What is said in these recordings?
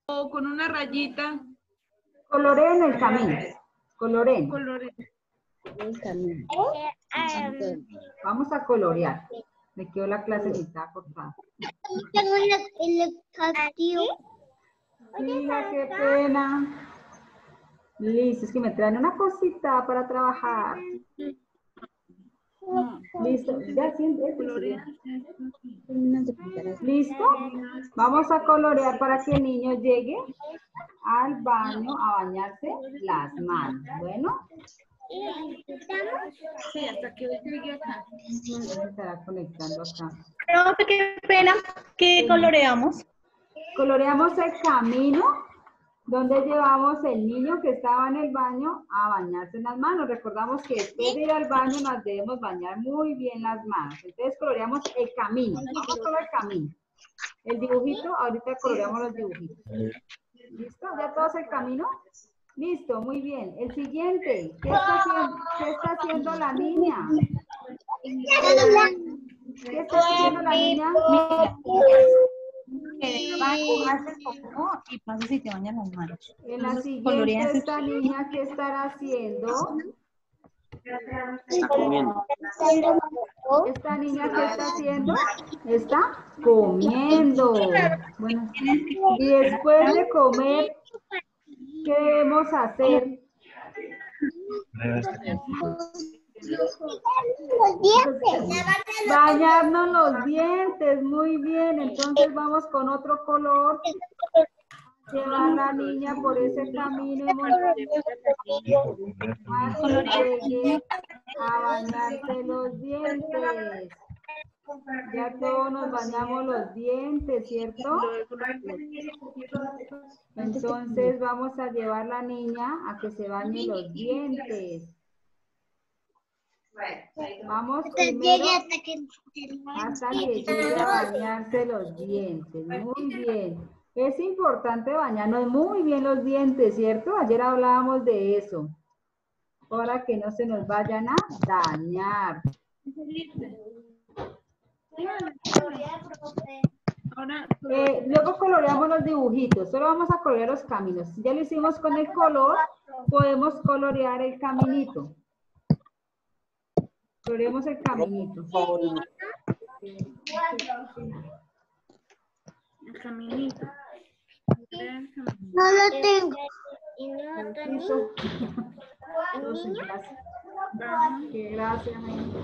o con una rayita. Coloreen el camino. Coloreen. Colores. Vamos a colorear. Me quedó la clase mitad cortada. Mira, qué pena. Listo, es que me traen una cosita para trabajar. Listo, ya siempre. ¿Listo? Vamos a colorear para que el niño llegue al baño a bañarse las manos. Bueno. Sí, hasta que hoy llegue acá. Se estará conectando acá. Profe, qué pena. ¿Qué coloreamos? Coloreamos el camino donde llevamos el niño que estaba en el baño a bañarse las manos. Recordamos que después de ir al baño nos debemos bañar muy bien las manos. Entonces coloreamos el camino. Vamos solo el camino. El dibujito, ahorita coloreamos los dibujitos. ¿Listo? ¿Ya todos el camino? Listo, muy bien. El siguiente. ¿Qué está haciendo la niña? ¿Qué está haciendo la niña? Y pasa si te bañan las manos. En la siguiente, esta niña, ¿qué estará haciendo? Está comiendo. Esta niña, ¿qué está haciendo? Está comiendo. Bueno, y después de comer, ¿qué debemos hacer? Bañarnos los dientes, muy bien. Entonces vamos con otro color. Llevar la niña por ese camino llegue a bañarse los dientes. Ya todos nos bañamos los dientes, ¿cierto? Entonces vamos a llevar la niña a que se bañe los dientes. Vamos primero hasta que llegue a bañarse los dientes. Muy bien. Es importante bañarnos muy bien los dientes, ¿cierto? Ayer hablábamos de eso. Para que no se nos vayan a dañar. Luego coloreamos los dibujitos. Solo vamos a colorear los caminos. Si ya lo hicimos con el color, podemos colorear el caminito. Coloreemos el caminito. El caminito. No lo tengo. ¿Listo? Qué gracias.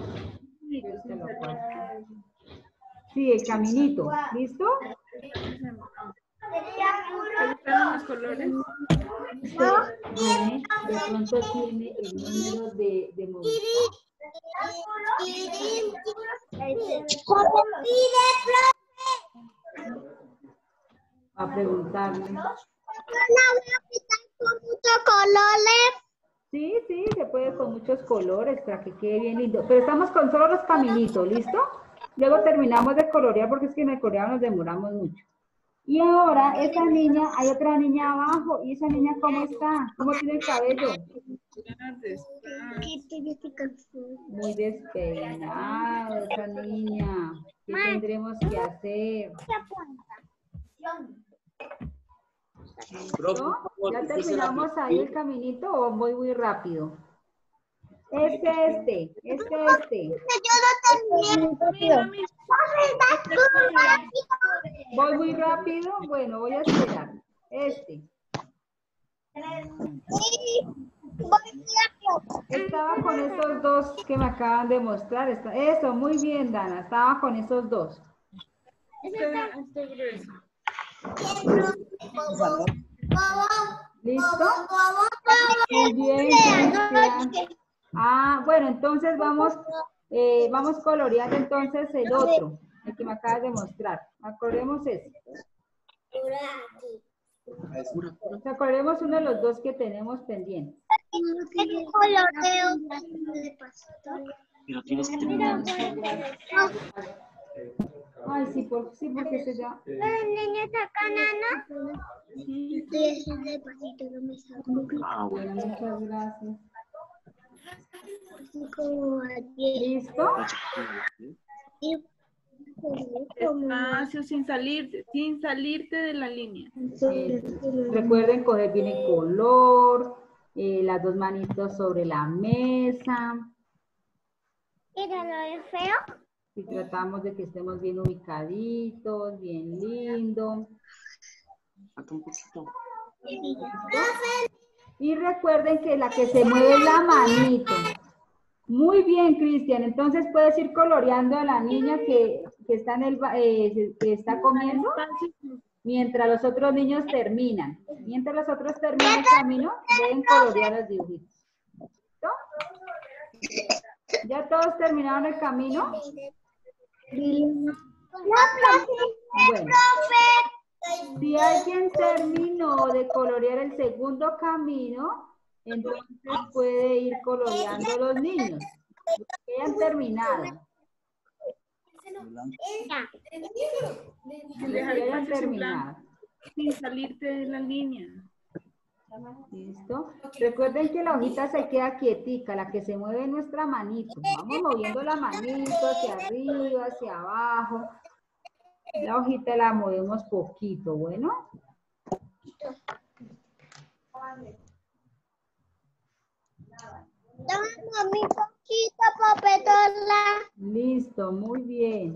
Sí, el caminito. ¿Listo? ¿Te gustaron los colores? De pronto tiene el número de Movistar. A preguntarle. Sí, sí, se puede con muchos colores para que quede bien lindo. Pero estamos con solo los caminitos, ¿listo? Luego terminamos de colorear porque es que en el coloreado nos demoramos mucho. Y ahora, esa niña, hay otra niña abajo. ¿Y esa niña cómo está? ¿Cómo tiene el cabello? Muy despeinado esa niña. ¿Qué tendremos que hacer? ¿No? ¿Ya terminamos ahí el caminito o voy muy rápido? Este. ¿Voy muy rápido? Bueno, voy a esperar. Estaba con esos dos que me acaban de mostrar. Eso, muy bien, Dana. Estaba con esos dos. ¿Listo? Muy bien, Cristian. Bueno, entonces vamos coloreando entonces el otro, el que me acabas de mostrar. Acordemos ese. Acordemos uno de los dos que tenemos pendientes. Pero tienes que terminar. Ay, sí, porque se ya. ¿Los niños sacan, Ana? Sí. Bueno, muchas gracias. ¿Listo? Despacio, sin salirte de la línea. Recuerden coger bien el color, las dos manitos sobre la mesa. Mira, ¿no es feo? Y tratamos de que estemos bien ubicaditos, bien lindo. Falta un poquito. Y recuerden que la que se mueve es la manito. Muy bien, Cristian. Entonces puedes ir coloreando a la niña que está en que está comiendo mientras los otros niños terminan. Mientras los otros terminan el camino, deben colorear los dibujitos. ¿Listo? ¿Ya todos terminaron el camino? Bueno, si alguien terminó de colorear el segundo camino, entonces puede ir coloreando los niños que hayan terminado. Dejar Que hayan espacio sin terminado. Sin salirte de la línea. ¿Listo? Recuerden que la hojita se queda quietica, la que se mueve es nuestra manito. Vamos moviendo la manito hacia arriba, hacia abajo. La hojita la movemos poquito, ¿bueno? Dame mi poquito, papetola. Listo, muy bien.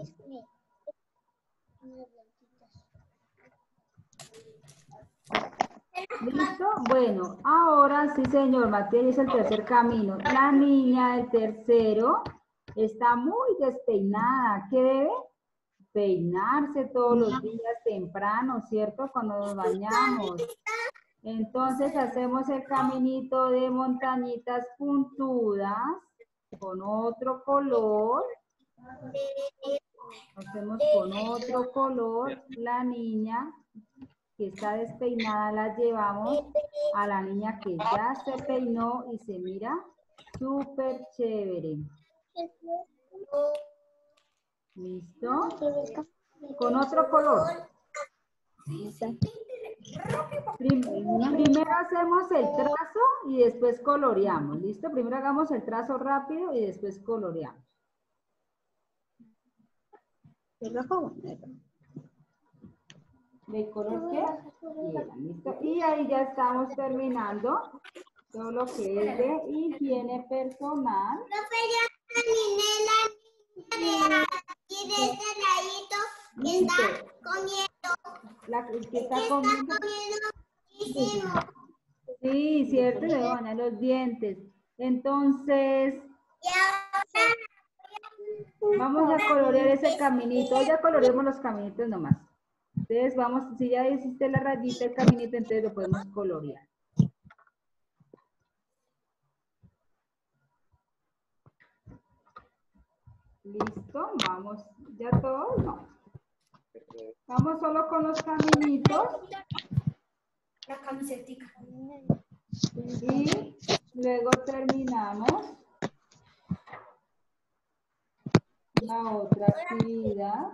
¿Listo? Bueno, ahora sí, señor, Mateo es el tercer camino. La niña del tercero está muy despeinada. ¿Qué debe? Peinarse todos los días temprano, ¿cierto? Cuando nos bañamos. Entonces hacemos el caminito de montañitas puntudas con otro color. Hacemos con otro color. La niña que está despeinada la llevamos a la niña que ya se peinó y se mira súper chévere. ¿Listo? Con otro color. Primero hacemos el trazo y después coloreamos. ¿Listo? Primero hagamos el trazo rápido y después coloreamos. ¿De color qué? Bien, listo. Y ahí ya estamos terminando todo lo que es de higiene personal. Profe, ya terminé la niña y de este ladito que está comiendo. La que está comiendo. Muchísimo. Sí, cierto, le van los dientes. Entonces, Y ahora vamos a colorear ese caminito. Hoy ya coloreamos los caminitos nomás. Entonces vamos, si ya hiciste la rayita del caminito, entonces lo podemos colorear. Listo, vamos, ya todos, no. Vamos solo con los caminitos. La camisetica. Y luego terminamos la otra actividad.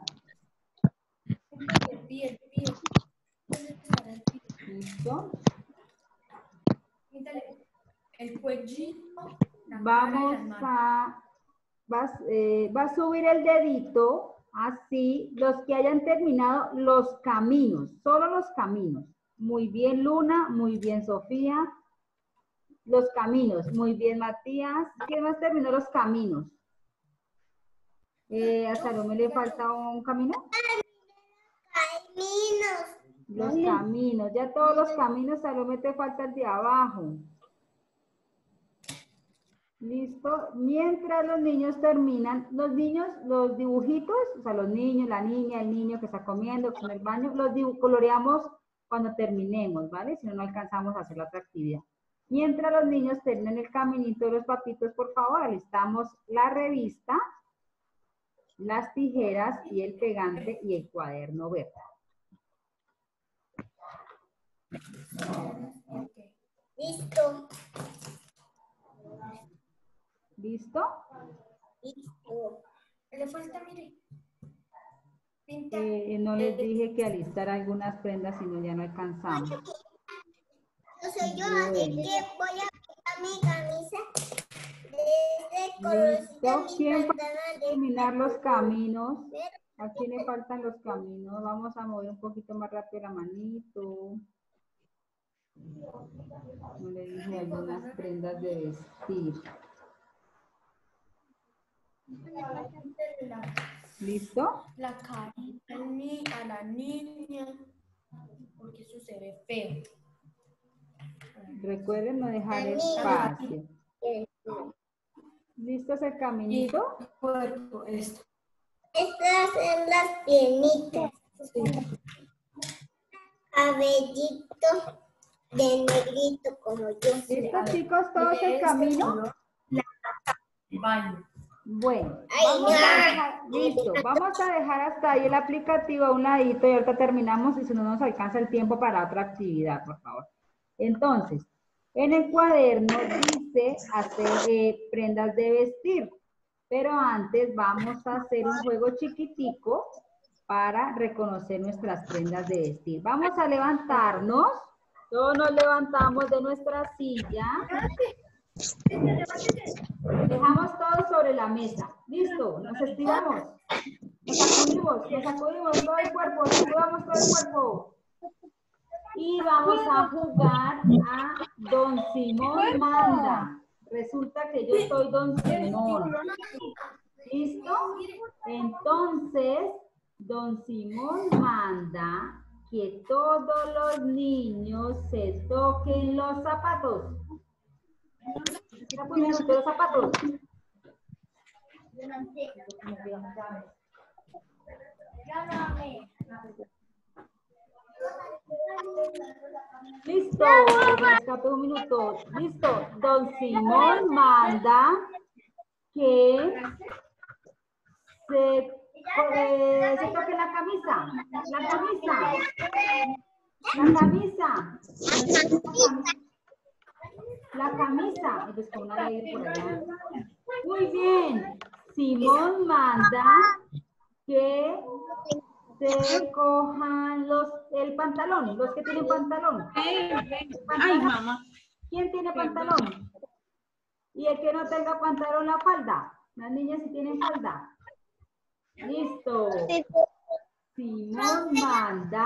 Bien. Listo. El cuellito. Vamos a, va a subir el dedito, así, los que hayan terminado los caminos, solo los caminos. Muy bien, Luna, muy bien, Sofía. Los caminos, muy bien, Matías. ¿Quién más terminó los caminos? ¿A Salomé le falta un camino? caminos. Los caminos, ya todos los caminos, Salomé te falta el de abajo. Listo. Mientras los niños terminan, los niños, los dibujitos, o sea, los niños, la niña, el niño que está comiendo, que está en el baño, los coloreamos cuando terminemos, ¿vale? Si no, no alcanzamos a hacer la otra actividad. Mientras los niños terminan el caminito de los papitos, por favor, alistamos la revista, las tijeras y el pegante y el cuaderno verde. Listo. ¿Listo? Listo. Le falta, mire. Pinta. No les dije que alistar algunas prendas, sino ya no alcanzamos. No soy yo, así que voy a pintar mi camisa de este colorcito. ¿Listo? ¿Quién va a terminar los caminos? ¿A quién le faltan los caminos? Vamos a mover un poquito más rápido la manito. No le dije algunas prendas de vestir. ¿Listo? La carita a la niña, porque eso se ve feo. Recuerden no dejar espacio. ¿Listo ese caminito? Cuerpo, esto. Estas son las piernitas. Cabellito de negrito como yo. ¿Listo, chicos? ¿Todo ese camino? El baño. Bueno, Ay, vamos a ya. dejar, listo. Vamos a dejar hasta ahí el aplicativo a un ladito y ahorita terminamos y si no nos alcanza el tiempo para otra actividad, por favor. Entonces, en el cuaderno dice hacer prendas de vestir, pero antes vamos a hacer un juego chiquitico para reconocer nuestras prendas de vestir. Vamos a levantarnos, todos nos levantamos de nuestra silla. Dejamos todo sobre la mesa. Listo, nos estiramos. Nos sacudimos todo el cuerpo, sacudamos todo el cuerpo. Y vamos a jugar a Don Simón Manda. Resulta que yo soy Don Simón. ¿Listo? Entonces, Don Simón manda que todos los niños se toquen los zapatos. Mira, pues, mira, los zapatos. Listo, me escapé un minuto. Listo, Don Simón manda que se toque la camisa. La camisa. La camisa. La camisa. Y pues con una ley por allá. Muy bien. Simón manda que se cojan el pantalón, los que tienen pantalón. Ay, mamá. ¿Quién tiene pantalón? Y el que no tenga pantalón, la falda. Las niñas sí tienen falda. Listo. Simón manda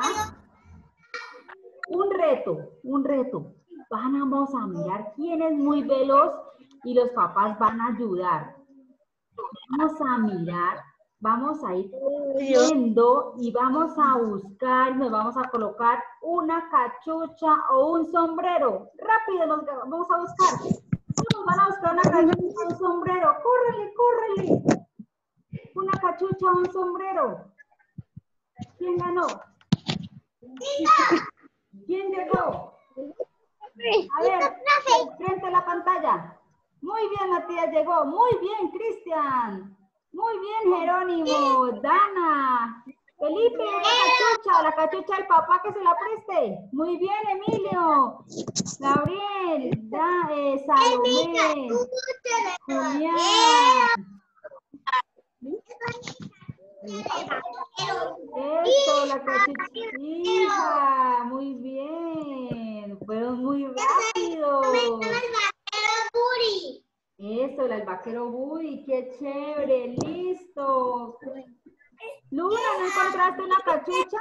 un reto. Vamos a mirar quién es muy veloz y los papás van a ayudar. Vamos a mirar, vamos a ir viendo y vamos a buscar, nos vamos a colocar una cachucha o un sombrero. Rápido, nos vamos a buscar. Todos van a buscar una cachucha o un sombrero. Córrele. Una cachucha o un sombrero. ¿Quién ganó? ¿Quién llegó? A ver, frente a la pantalla. Muy bien, Matías llegó. Muy bien, Cristian. Muy bien, Jerónimo. Dana. Felipe, la cachucha del papá que se la preste. Muy bien, Emilio. Gabriel. Salomé. Julián. Eso, la cachuchita. Muy bien. Fueron muy rápidos. Eso, el vaquero Buri. Qué chévere. Listo. Luna, ¿no encontraste una cachucha?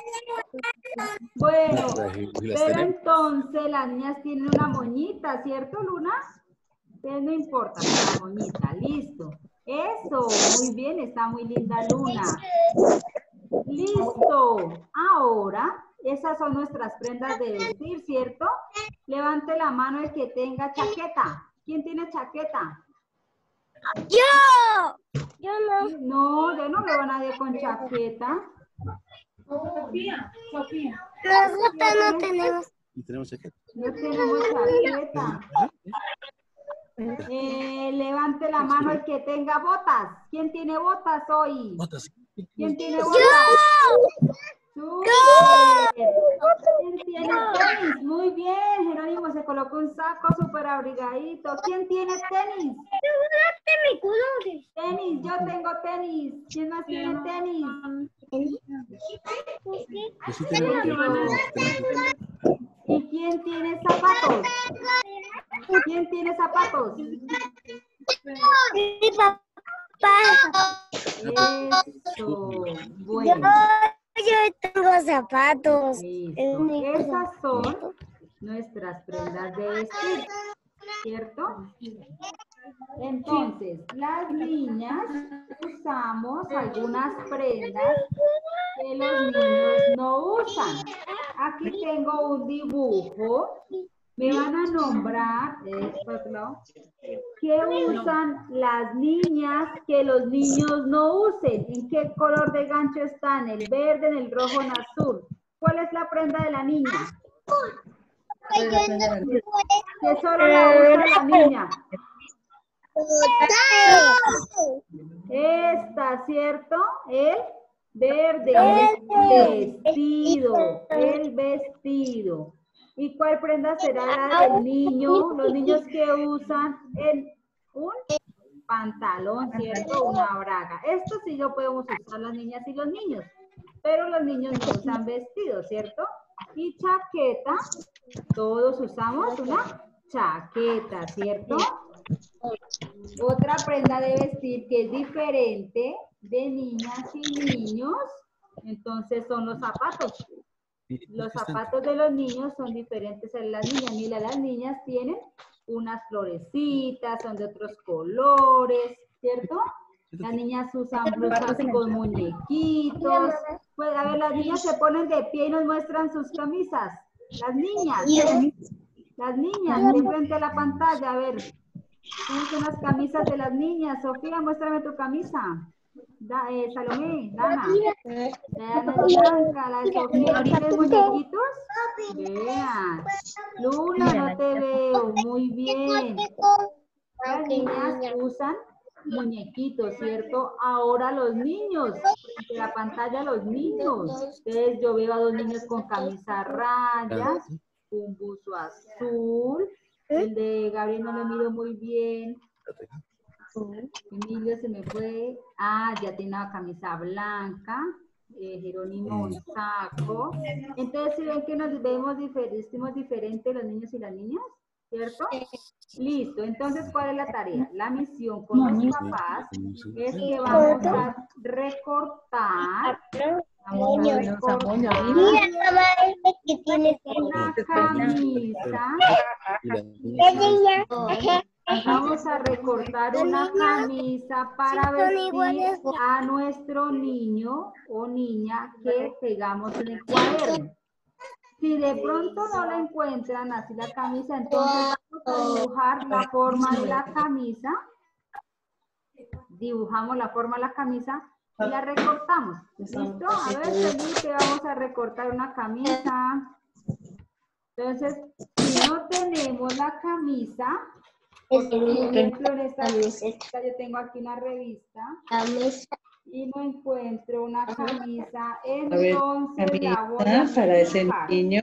Bueno, pero entonces las niñas tienen una moñita, ¿cierto, Luna? Entonces no importa, la moñita. Listo. Eso, muy bien, está muy linda Luna. Listo. Ahora, esas son nuestras prendas de vestir, ¿cierto? Levante la mano el que tenga chaqueta. ¿Quién tiene chaqueta? Yo no. No, yo no veo a nadie con chaqueta. Sofía. Nosotros no tenemos. ¿Y tenemos chaqueta? No tenemos chaqueta. Levante la mano el que tenga botas. ¿Quién tiene botas hoy? Botas. ¿Quién tiene botas? ¡Súper! ¿Quién tiene tenis? Muy bien, Jerónimo se colocó un saco súper abrigadito. ¿Quién tiene tenis? Tenis, yo tengo tenis. ¿Quién más tiene tenis? Pues sí tenemos. ¿Y quién tiene zapatos? ¿Quién tiene zapatos? Mi papá. Eso. Bueno. Yo tengo zapatos. Listo. Esas son nuestras prendas de vestir, ¿cierto? Entonces, las niñas usamos algunas prendas que los niños no usan. Aquí tengo un dibujo. Me van a nombrar, ¿qué usan las niñas que los niños no usen? ¿En qué color de gancho están? ¿El verde, en el rojo, en azul? ¿Cuál es la prenda de la niña? Que solo la usa la niña. Esta, ¿cierto? El verde, el vestido. ¿Y cuál prenda será la del niño? Los niños que usan un pantalón, ¿cierto? Una braga. Esto sí lo podemos usar las niñas y los niños, pero los niños no usan vestidos, ¿cierto? Y chaqueta, todos usamos una chaqueta, ¿cierto? Otra prenda de vestir que es diferente de niñas y niños, entonces son los zapatos. Los zapatos de los niños son diferentes a las niñas. Mira, las niñas tienen unas florecitas, son de otros colores, ¿cierto? Las niñas usan blusas con muñequitos. Pues a ver, las niñas se ponen de pie y nos muestran sus camisas. Las niñas, de frente a la pantalla, a ver. ¿Cuáles son las camisas de las niñas? Sofía, muéstrame tu camisa. Salomé, Dana. Dana es blanca, la de Sofía. ¿Tienes muñequitos? Vean. Luna, no te veo. Muy bien. Las niñas usan muñequitos, ¿cierto? Ahora los niños. De la pantalla los niños. Entonces yo veo a dos niños con camisa rayas, un buzo azul. El de Gabriel no lo miro muy bien. Emilio se me fue. Ah, ya tiene una camisa blanca. Jerónimo un saco. Entonces, si ven que nos vestimos diferente los niños y las niñas, ¿cierto? Listo. Entonces, ¿cuál es la tarea? La misión con los papás es que vamos a recortar. Vamos a recortar una camisa. Vamos a recortar una camisa para vestir a nuestro niño o niña que pegamos en el cuaderno. Si de pronto no la encuentran así la camisa, entonces vamos a dibujar la forma de la camisa. Dibujamos la forma de la camisa y la recortamos. ¿Listo? A ver, Felipe, vamos a recortar una camisa. Entonces, si no tenemos la camisa, por ejemplo, en esta yo tengo aquí una revista y no encuentro una camisa, entonces la voy a para ese niño.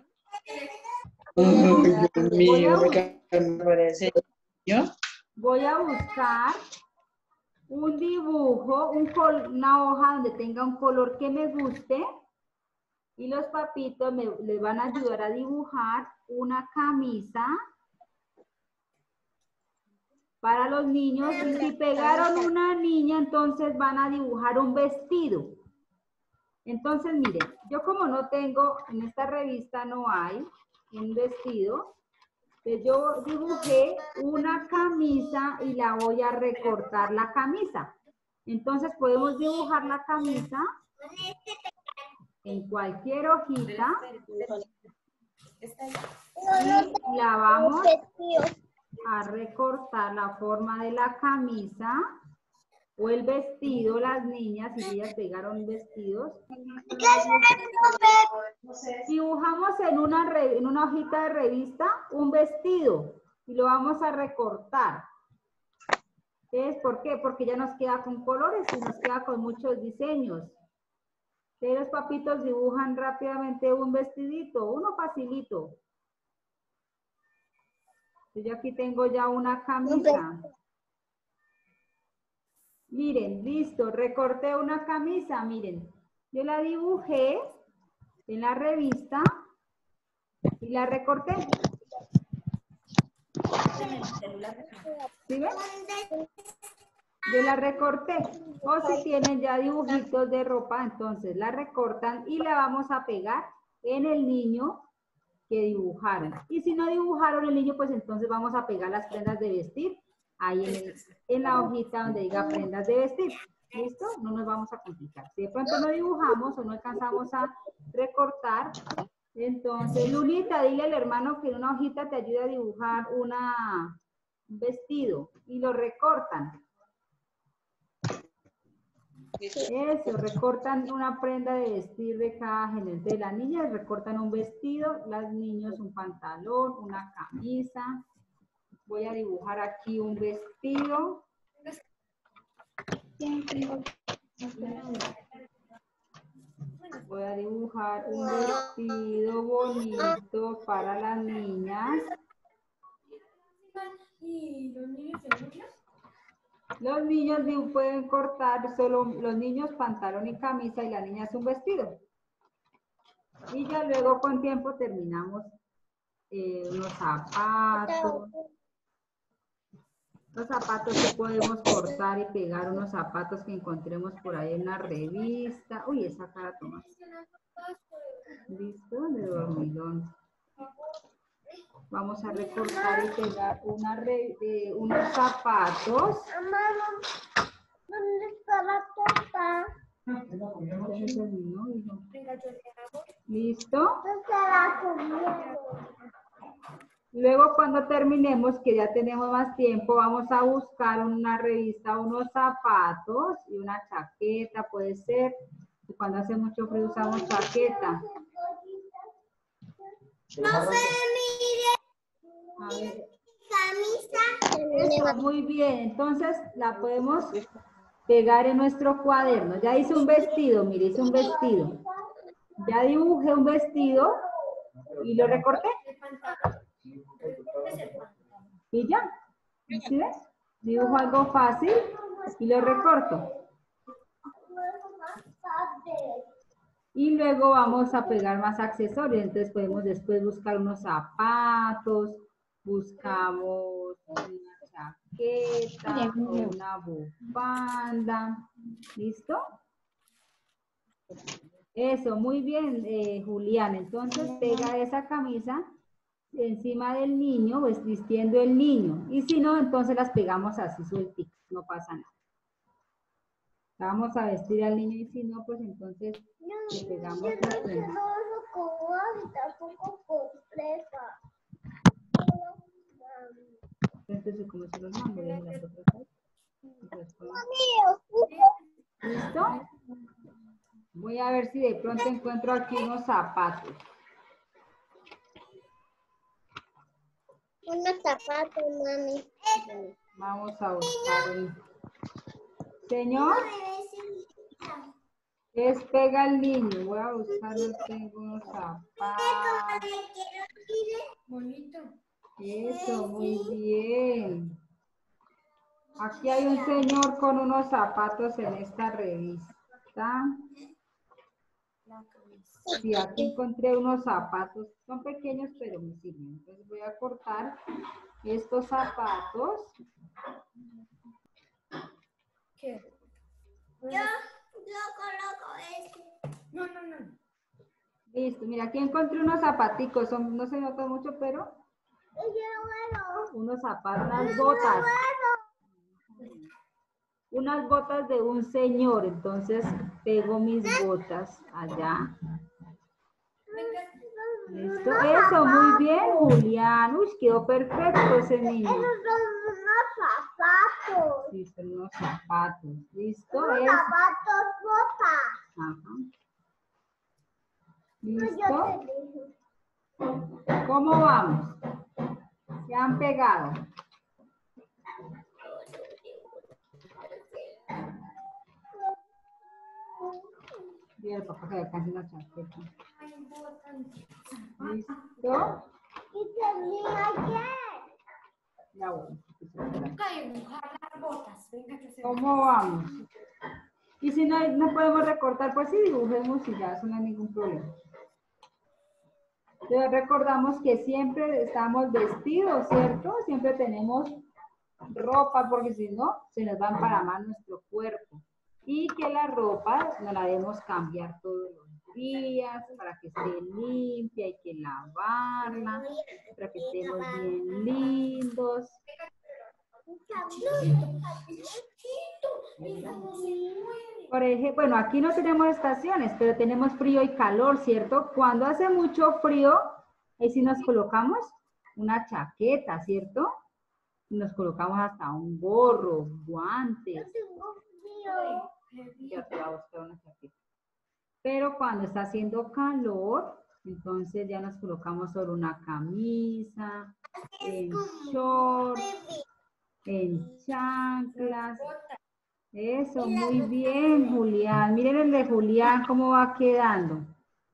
Voy a buscar un dibujo, una hoja donde tenga un color que me guste y los papitos les van a ayudar a dibujar una camisa para los niños, y si pegaron una niña, entonces van a dibujar un vestido. Entonces, miren, yo como no tengo, en esta revista no hay un vestido, entonces yo dibujé una camisa y la voy a recortar la camisa. Entonces podemos dibujar la camisa en cualquier hojita y la vamos a recortar la forma de la camisa o el vestido, las niñas, si ellas pegaron vestidos. Dibujamos en una hojita de revista un vestido y lo vamos a recortar. ¿Entonces, por qué? Porque ya nos queda con colores y nos queda con muchos diseños. Entonces, los papitos dibujan rápidamente un vestidito, uno facilito. Yo aquí tengo ya una camisa. Miren, listo, recorté una camisa, miren. Yo la dibujé en la revista y la recorté. ¿Sí ven? Yo la recorté. O si tienen ya dibujitos de ropa, entonces la recortan y la vamos a pegar en el niño que dibujaron. Y si no dibujaron el niño, pues entonces vamos a pegar las prendas de vestir ahí en la hojita donde diga prendas de vestir. ¿Listo? No nos vamos a complicar. Si de pronto no dibujamos o no alcanzamos a recortar, entonces, Lunita, dile al hermano que en una hojita te ayude a dibujar un vestido y lo recortan. Eso, recortan una prenda de vestir de cada género. De las niñas recortan un vestido, las niños un pantalón, una camisa. Voy a dibujar aquí un vestido. Voy a dibujar un vestido bonito para las niñas. ¿Y los niños se muchos? Los niños pueden cortar solo los niños pantalón y camisa y la niña es un vestido. Y ya luego con tiempo terminamos unos zapatos. Los zapatos que podemos cortar y pegar, unos zapatos que encontremos por ahí en una revista. Uy, esa cara toma. ¿Listo? De dormilón. Vamos a recortar y pegar unos zapatos. ¿Dónde está la torta? Ya se terminó, hijo. Venga, yo le hago. ¿Listo? ¿Dónde está la comida? Luego cuando terminemos, que ya tenemos más tiempo, vamos a buscar en una revista unos zapatos y una chaqueta, puede ser. Y cuando hace mucho frío usamos chaqueta. No se mire A ver. camisa. Eso, muy bien. Entonces la podemos pegar en nuestro cuaderno. Ya hice un vestido, mire, hice un vestido. Ya dibujé un vestido y lo recorté. Y ya. ¿Sí ves? Dibujo algo fácil y lo recorto. Y luego vamos a pegar más accesorios. Entonces podemos después buscar unos zapatos, buscamos una chaqueta, una bufanda. ¿Listo? Eso, muy bien, Julián. Entonces pega esa camisa encima del niño, pues vistiendo el niño. Y si no, entonces las pegamos así sueltitas, no pasa nada. Vamos a vestir al niño y si no, pues entonces le pegamos la prenda. Tampoco completa. Entonces, como se los mando, de las otras ahí. ¿Listo? Voy a ver si de pronto encuentro aquí unos zapatos. Unos zapatos, mami. Vamos a buscar un... Señor, es pega al niño. Voy a buscar, no tengo unos zapatos. Bonito. Eso, muy bien. Aquí hay un señor con unos zapatos en esta revista. Sí, aquí encontré unos zapatos. Son pequeños, pero me sirven. Entonces voy a cortar estos zapatos. ¿Qué? Yo coloco este. No. Listo, mira, aquí encontré unos zapaticos. No se nota mucho, pero Yo unos zapatos, unas botas. Unas botas de un señor. Entonces pego mis botas allá. ¿Listo? Eso, muy bien, Julián. Uy, quedó perfecto ese niño. Esos son unos zapatos. Sí, son unos zapatos. ¿Listo? Unos Eso. zapatos botas. Ajá. Yo ¿Listo? te digo. ¿Cómo vamos? ¿Se han pegado? Bien, el papá que alcance una chaqueta. ¿Listo? Y termina ayer. Ya voy. Cae dibujar las botas. Venga, que se ¿Cómo vamos? Y si no podemos recortar, pues sí, dibujemos y ya, eso no hay ningún problema. Entonces recordamos que siempre estamos vestidos, ¿cierto? Siempre tenemos ropa, porque si no, se nos va a emparamar nuestro cuerpo. Y que la ropa nos la debemos cambiar todos los días para que esté limpia, hay que lavarla, para que estemos bien lindos. Por ejemplo, bueno, aquí no tenemos estaciones, pero tenemos frío y calor, ¿cierto? Cuando hace mucho frío, ahí sí nos colocamos una chaqueta, ¿cierto? Nos colocamos hasta un gorro, guantes. Ya te va a buscar una chaqueta. Pero cuando está haciendo calor, entonces ya nos colocamos sobre una camisa, en shorts, en chanclas. Eso, muy bien, Julián. Miren el de Julián, cómo va quedando.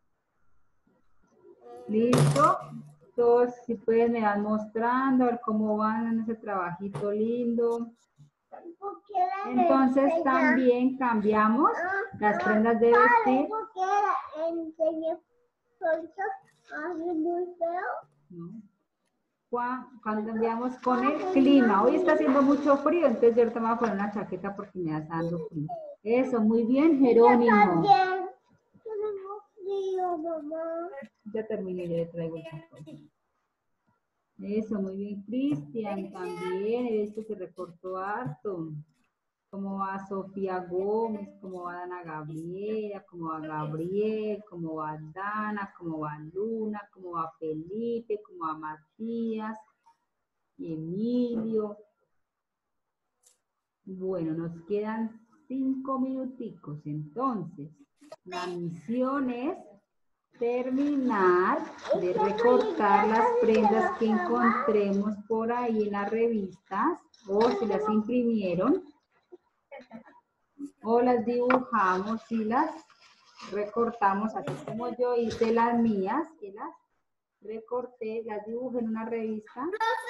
¿Listo? Todos, si pueden, me van mostrando a ver cómo van en ese trabajito lindo. Entonces también cambiamos las prendas de vestir. No. Cuando cambiamos con el clima. Hoy está haciendo mucho frío, entonces yo ahorita me voy a poner una chaqueta porque me está dando frío. Eso, muy bien, Jerónimo. Ya terminé, ya le traigo el chaqueta. Eso, muy bien, Cristian también. He visto que recortó harto. ¿Cómo va Sofía Gómez? ¿Cómo va Dana Gabriela? ¿Cómo va Gabriel? ¿Cómo va Dana? ¿Cómo va Luna? ¿Cómo va Felipe? ¿Cómo va Matías? Emilio. Bueno, nos quedan 5 minuticos. Entonces, la misión es terminar de recortar las prendas que encontremos por ahí en las revistas o si las imprimieron. O las dibujamos y las recortamos, así como yo hice las mías, que las recorté, las dibujé en una revista.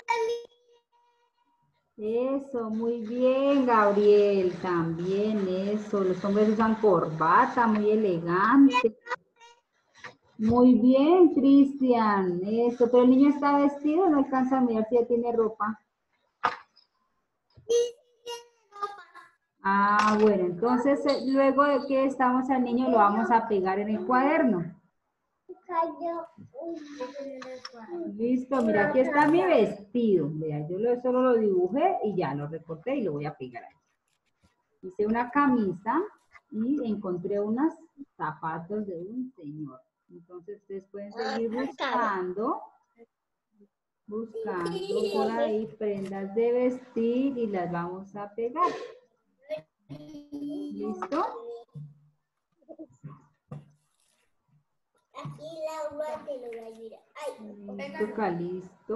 Eso, muy bien, Gabriel, también eso. Los hombres usan corbata, muy elegante. Muy bien, Cristian, eso. Pero el niño está vestido, no alcanza a mirar si ya tiene ropa. Ah, bueno, entonces luego de que estamos al niño lo vamos a pegar en el cuaderno. Listo, mira, aquí está mi vestido. Mira, yo solo lo dibujé y ya lo recorté y lo voy a pegar ahí. Hice una camisa y encontré unos zapatos de un señor. Entonces ustedes pueden seguir buscando por ahí prendas de vestir y las vamos a pegar. ¿Listo? Aquí Laura te lo va a ayudar. Listo, Calisto.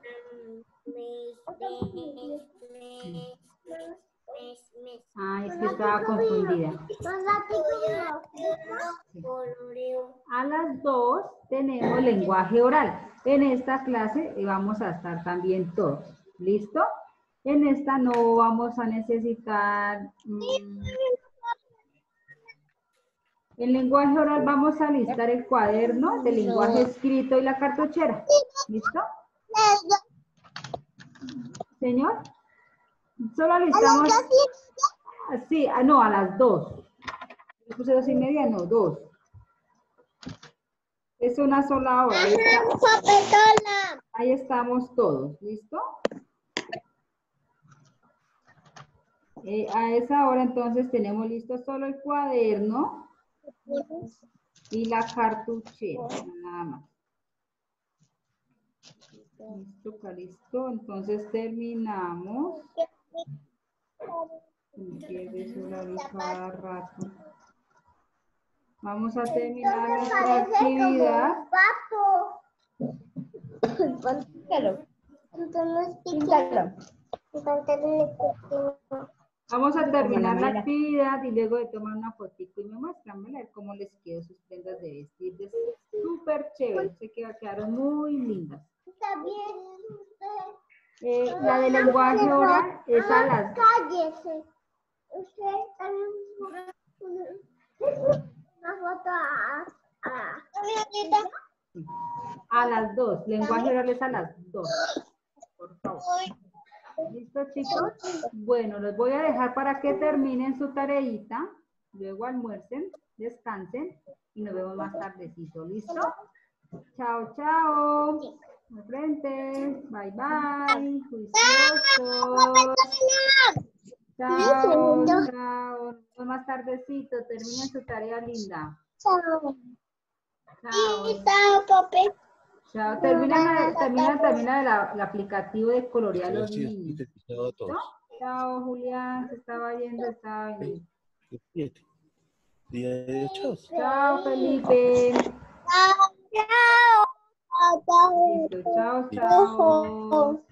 Ah, es que estaba confundida. A las 2 tenemos lenguaje oral. En esta clase vamos a estar también todos. ¿Listo? En esta no vamos a necesitar... En lenguaje oral vamos a listar el cuaderno de lenguaje escrito y la cartuchera. ¿Listo? Señor. Solo listamos... Sí, no, a las 2. Yo puse 2:30, no, 2. Es una sola hora. Ahí estamos todos. ¿Listo? A esa hora entonces tenemos listo solo el cuaderno y la cartuchera, nada más. Listo, listo. Entonces terminamos. Cada rato. Vamos a terminar nuestra actividad. Vamos a terminar la actividad y luego de tomar una fotito y me muestran, a ver cómo les quedó sus prendas de vestir. Súper chévere, sé que quedaron muy lindas. La de lenguaje oral es a las... Cállese. Usted una foto a las 2. Lenguaje oral es a las 2. Por favor. ¿Listo, chicos? Bueno, los voy a dejar para que terminen su tareita, luego almuercen, descansen y nos vemos más tardecito. ¿Listo? Chao, chao. De frente. Bye, bye. Juiciosos. Chao, chao. Nos vemos más tardecito. Terminen su tarea linda. Chao. Chao. Chao, papi. Chao. Termina también el aplicativo de colorear a los Gracias, niños. Peter, y chao a todos. ¿No? Chao, Julián. Se estaba yendo, estaba viniendo. Despídete. Día chao. Chao, Felipe. Chao. Chao. Chao. Listo. Chao, chao.